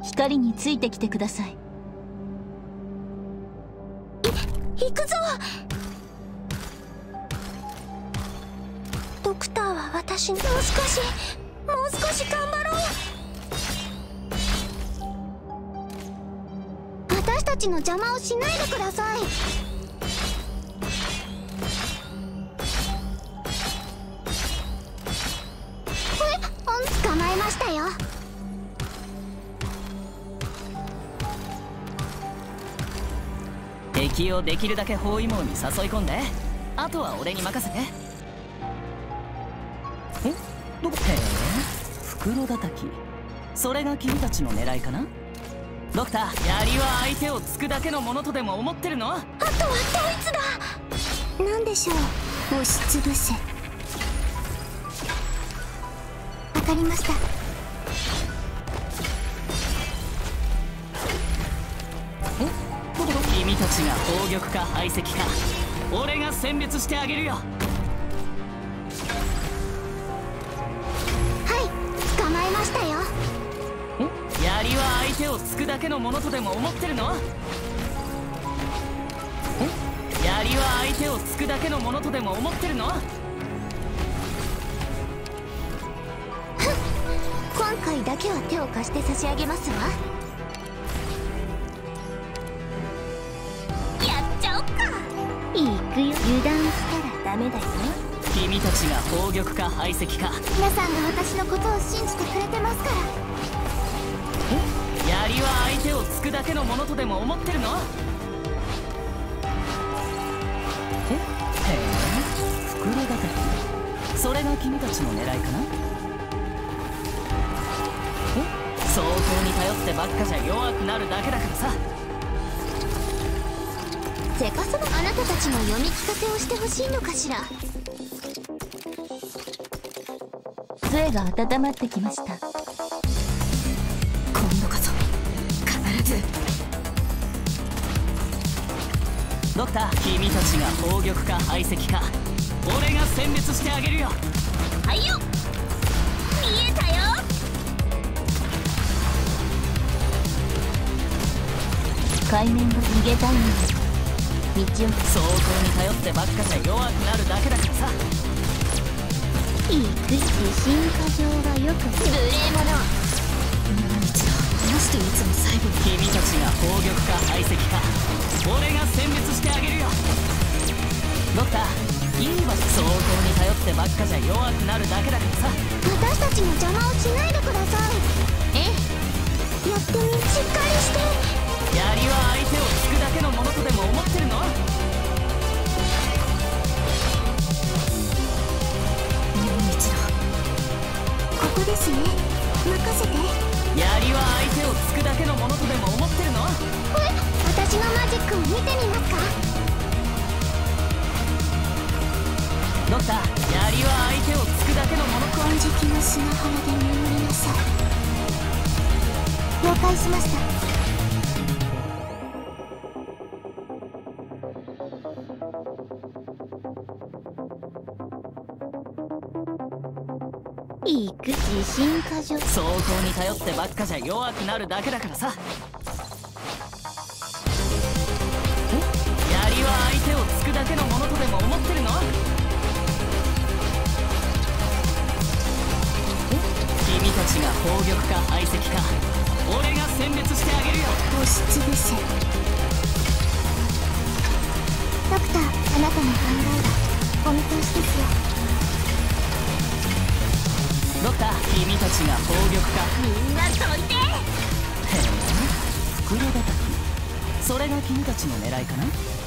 光についてきてください。 行くぞ。ドクターは私にもう少し頑張ろう。私たちの邪魔をしないでください。捕まえましたよ。 敵をできるだけ包囲網に誘い込んで、あとは俺に任せて。へえ、袋叩き、それが君たちの狙いかな。ドクター、槍は相手を突くだけのものとでも思ってるの？ あとはドイツだ。何でしょう。押しつぶせ。わかりました。 君たちが砲玉か排斥か、俺が選別してあげるよ。 はい、捕まえましたよ。 槍は相手を突くだけのものとでも思ってるの？槍は相手を突くだけのものとでも思ってるの？ 今回だけは手を貸して差し上げますわ。やっちゃおっか。いくよ。油断したらダメだよ。 君たちが砲玉か排斥か、 皆さんが私のことを信じてくれてますから。 槍は相手を突くだけのものとでも思ってるの？へえ、袋叩き、それが君たちの狙いかな。装甲に頼ってばっかじゃ弱くなるだけだからさ。 せかさま、あなたたちの読み聞かせをしてほしいのかしら。 杖が温まってきました。 今度こそ必ず。 ドクター、君たちが砲玉か排斥か、俺が選別してあげるよ。 はいよ、見えたよ。 海面を逃げたいので道を。 装甲に頼ってばっかじゃ弱くなるだけだからさ。 自信過剰はよく無礼者。どうしていつも最後に。 君たちが砲玉か排斥か、俺が選別してあげるよ。ドクター、いい場所。装甲に頼ってばっかじゃ弱くなるだけだからさ。 私たちの邪魔をしないでください。やってみ、しっかりして。 槍は相手を突くだけのものとでも思ってるの？ ここですね。任せて。 槍は相手を突くだけのものとでも思ってるの？ 私のマジックを見てみますか。 ドクター、槍は相手を突くだけのもの。 金色の砂浜で眠りなさい。了解しました。いく、自信過剰。 装甲に頼ってばっかじゃ弱くなるだけだからさ。槍は相手を突くだけのものとでも思ってるの？君たちが砲玉か排斥か、俺が選別してあげるよ。 押しつぶせ。ドクター、あなたの考えはお見通しですよ。 ドクター、君たちが砲玉か。 みんなどいて。 へえ、袋叩き、それが君たちの狙いかな。